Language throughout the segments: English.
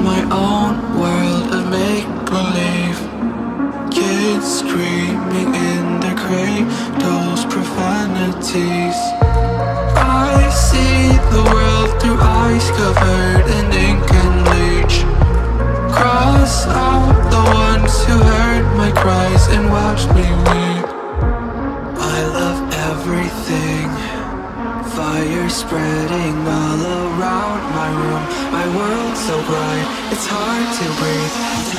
my own world of make-believe. Kids screaming in their cradles, profanities. I see the world through eyes covered in ink and bleach. Cross out the ones who heard my cries and watched me weep. I love everything. Fire spreading all around my room. My world so bright, it's hard to breathe.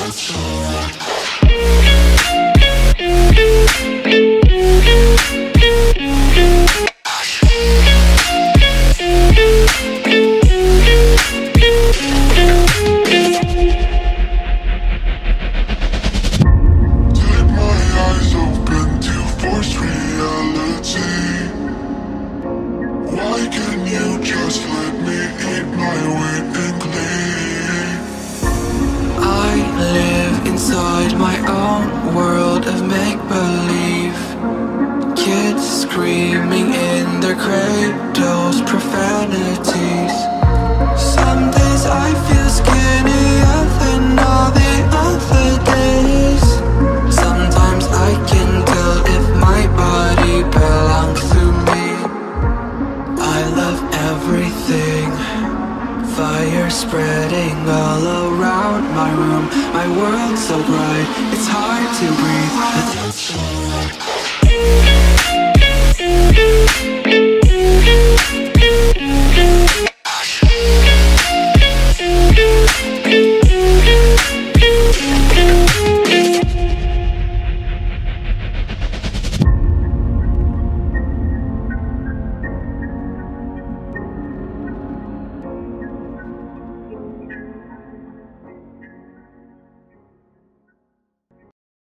Take my eyes open to force reality. Why can't you just let me eat my weight in glee? I live inside my own world of make-believe. Kids screaming in their cradles, profanities. Some days I feel skinnier than all the other days. Sometimes I can tell if my body belongs to me. I love everything. Fire spreading all around my room. My world so bright, it's hard to breathe.